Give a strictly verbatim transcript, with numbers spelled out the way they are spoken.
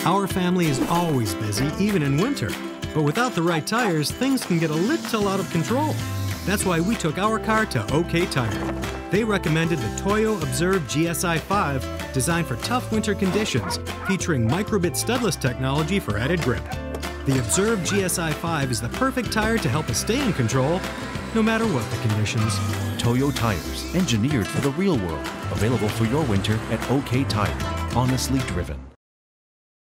Our family is always busy, even in winter. But without the right tires, things can get a little out of control. That's why we took our car to OK Tire. They recommended the Toyo Observe G S I five, designed for tough winter conditions, featuring microbit studless technology for added grip. The Observe G S I five is the perfect tire to help us stay in control, no matter what the conditions. Toyo tires, engineered for the real world. Available for your winter at OK Tire. Honestly driven.